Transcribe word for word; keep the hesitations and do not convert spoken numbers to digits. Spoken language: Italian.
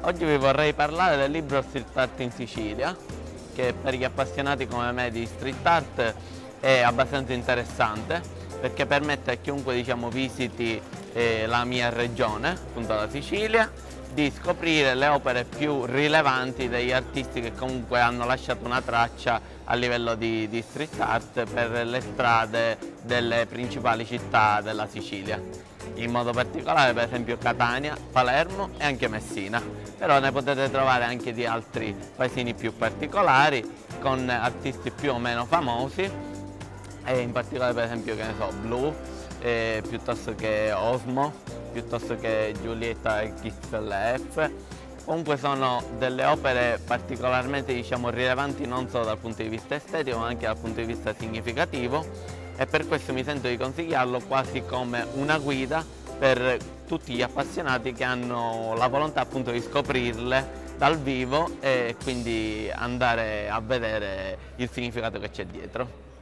Oggi vi vorrei parlare del libro Street Art in Sicilia, che per gli appassionati come me di street art è abbastanza interessante, perché permette a chiunque diciamo, visiti eh, la mia regione, appunto la Sicilia, di scoprire le opere più rilevanti degli artisti che comunque hanno lasciato una traccia a livello di, di street art per le strade delle principali città della Sicilia. In modo particolare per esempio Catania, Palermo e anche Messina, però ne potete trovare anche di altri paesini più particolari con artisti più o meno famosi, e in particolare per esempio che ne so, Blue, eh, piuttosto che Osmo, piuttosto che Giulietta X L F. Comunque sono delle opere particolarmente diciamo, rilevanti non solo dal punto di vista estetico ma anche dal punto di vista significativo, e per questo mi sento di consigliarlo quasi come una guida per tutti gli appassionati che hanno la volontà appunto di scoprirle dal vivo e quindi andare a vedere il significato che c'è dietro.